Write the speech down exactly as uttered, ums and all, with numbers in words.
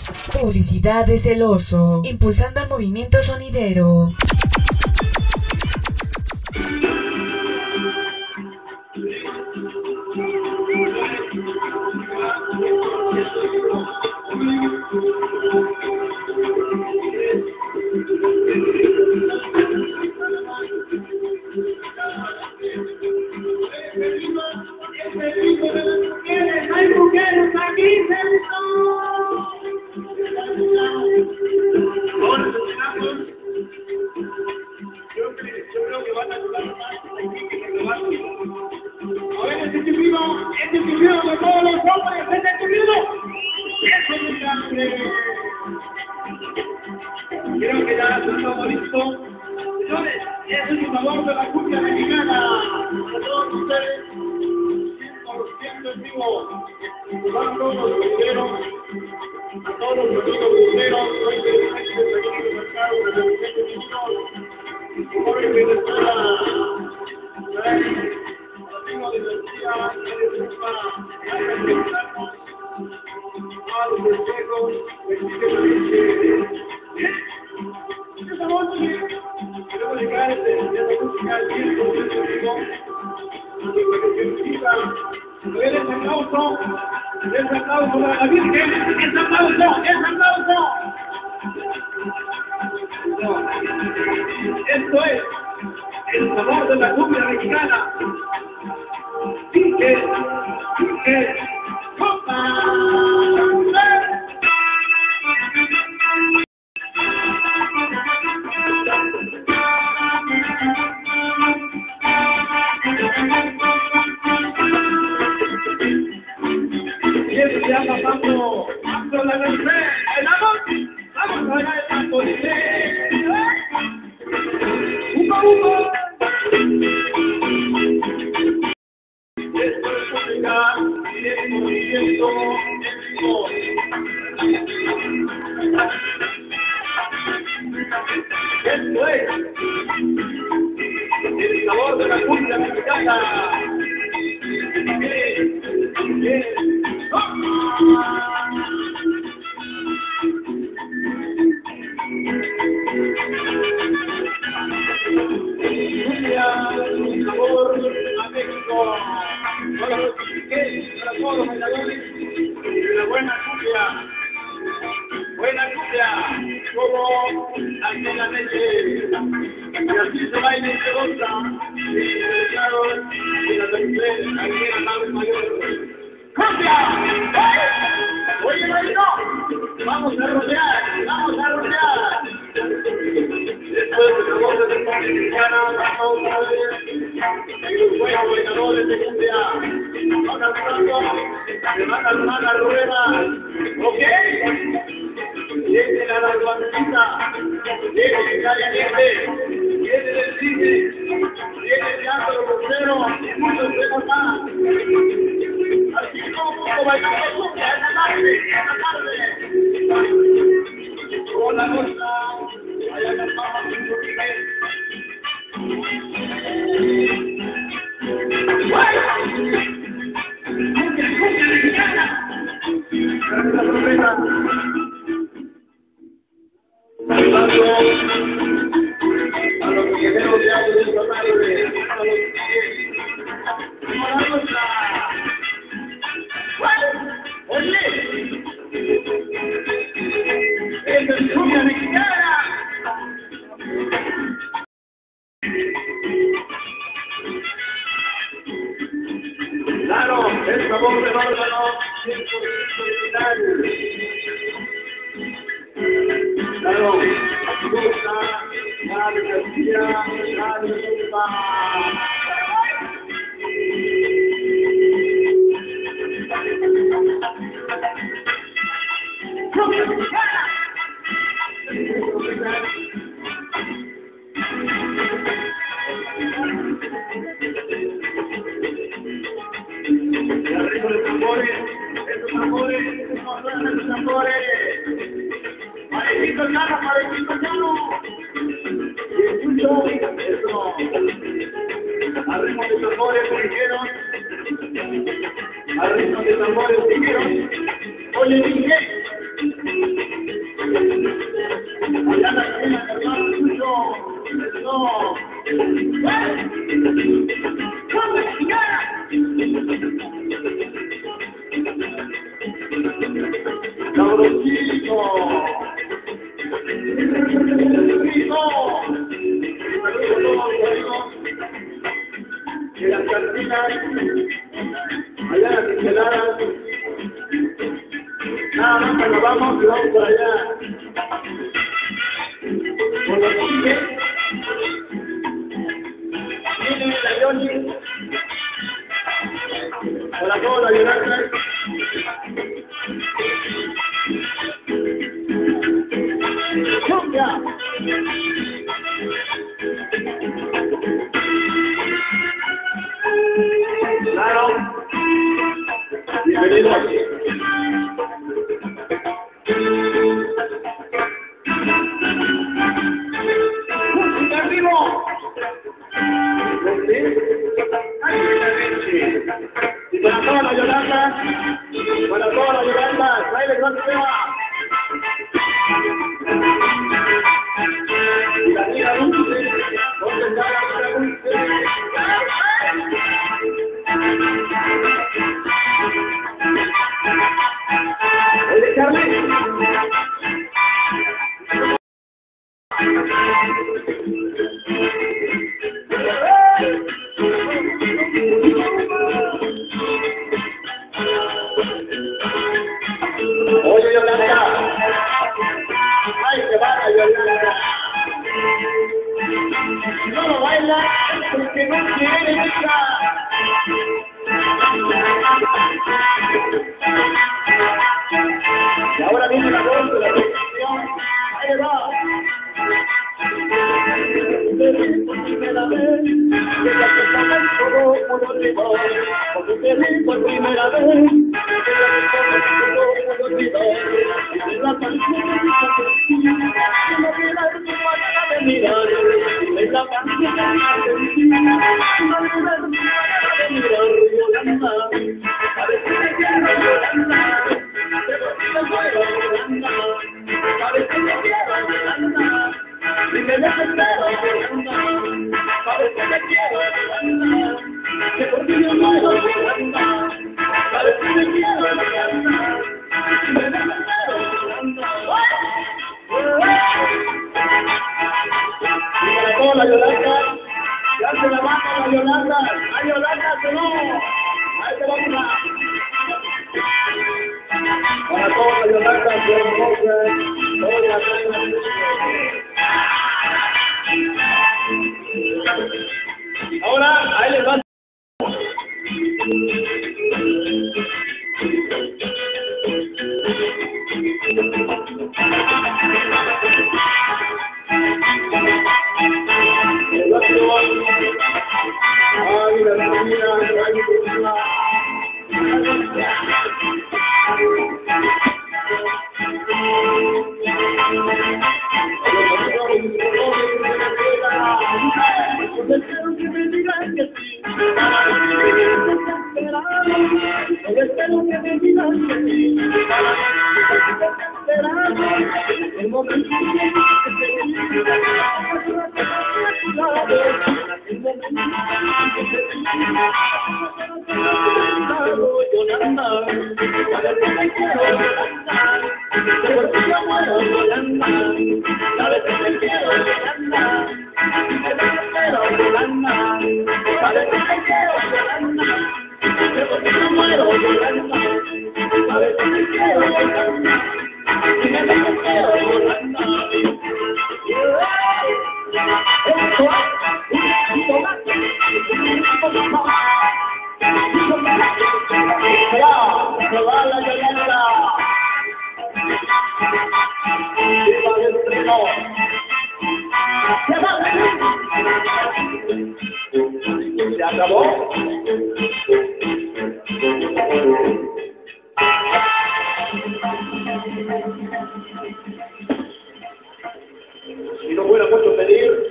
Publicidad de Celoso, impulsando el movimiento sonidero. Hay mujeres aquí, ahora yo creo que van a ayudar más a ver, este chupino, este chupino de todos los hombres, este chupino, eso es un grande. Creo que ya estamos listos. Señores, ese es el sabor de la cumbia mexicana. A todos ustedes, cien por ciento en vivo, a todos los cumberos, a todos los amigos cumberos, hoy que les hay que seguir el mercado de los cumberos, hoy que les pueda amigos de García, que les va a representarnos a los festejos, esa voz queremos llegar a este música al cien por ciento vivo, y que se siga. Ese aplauso, ese aplauso para la Virgen, ese aplauso, ese aplauso. No. Esto es el sabor de la cumbia mexicana. Dije, dije, ¡opa! Y eso se llama Pablo, Pablo la Merced, ¿bailamos? Vamos a bailar el Pablo Liceo. ¡Upa, upa! Esto es música cien por ciento en vivo. Esto es el sabor de la cumbia mexicana. Bien, bien. Cumbia, un sabor a México. Para los que para todos los bailadores de la buena cumbia. Buena cumbia, como aquí la leche. Y así se baila y se goza. Y se declararon y la tercera, aquí en la nave mayor. ¡Cumbia! ¡Oye, bailó! Vamos a rodear, vamos a rodear. Después de la voz de la mexicana, vamos a ver. Hay un buenos bailadores de cumbia. Van cantando, se van a armar la rueda. ¿Ok? Lleguen a la guantita, lleguen caliente, lleguen el cine, lleguen ya los cruceros y muchos temas más. Así como poco bailando cumbia esta tarde, esta tarde. Con la costa, allá cantamos un poquito. ¡Cumbia, cumbia mexicana! ¡Gracias, la promesa! Saludando a los guerreros de audio de Rosario, a los que como la nuestra. Oye, esa es cumbia mexicana. Claro, el sabor del órgano cien por ciento original. Claro, aquí gusta, Mario García, Mario Silva. ¡Cumbia mexicana! Y arriba de tambores, esos tambores, esos tambores. Parejito llano, parejito llano. Y escucho eso. Al ritmo de tambores me dijeron. Al ritmo de tambores me dijeron. Oye, dije. Allá la esquina, hermano tuyo. No. Sabrosito. Rico. De las cantinas, allá las pinceladas. Nada más cuando vamos y vamos por allá. Por los chiques. Viene la Yoli. Para todos la Yolanda. ¡Cumbia! Claro. Bienvenido aquí. ¡Música en vivo! ¿Dónde? Ahí está Richie. Y para toda la Yolanda, para toda la Yolanda, baile con tema. Y la tía Dulce, ¿dónde está la tía Dulce? Oye, Charlie. Oye, Yolanda. Ay, que vaya, Yolanda. No lo baila porque no quiere bailar. Y ahora viene la voz de la televisión. Ahí le va. Por primera vez, desde que estaba en todo mundo olvidó. Porque te vi por primera vez, desde que estaba en todo mundo olvidó. La canción que sentí, que no quiera tu manera de mirar. Es la canción que sentí, que no quiera tu manera de mirar. Yolanda, parece que quiero Yolanda. Pero si me muero Yolanda, parece que quiero Yolanda. Si me desespero Yolanda, parece que quiero Yolanda. Que por ti yo muero Yolanda, parece que quiero Yolanda. Si me desespero Yolanda. Y para toda la Yolanda, ya se la baja la Yolanda. ¡Ay, Yolanda, que no! ¡Ahí te vamos a... Para toda la Yolanda, que hermosa, toda la reina. Ahora, ahí les va. Ay, la familia, ay, la espero que me digan que sí. Espero que me digan que sí. El momento que te Yolanda, sabes que te quiero Yolanda, por ti yo muero Yolanda, sabes que te quiero Yolanda, te quiero Yolanda, sabes que te quiero Yolanda, por ti yo muero Yolanda, sabes que te quiero Yolanda, te quiero Yolanda. Se va la Yolanda. Viva el trino. Se va. Se acabó. Si no fuera mucho pedir,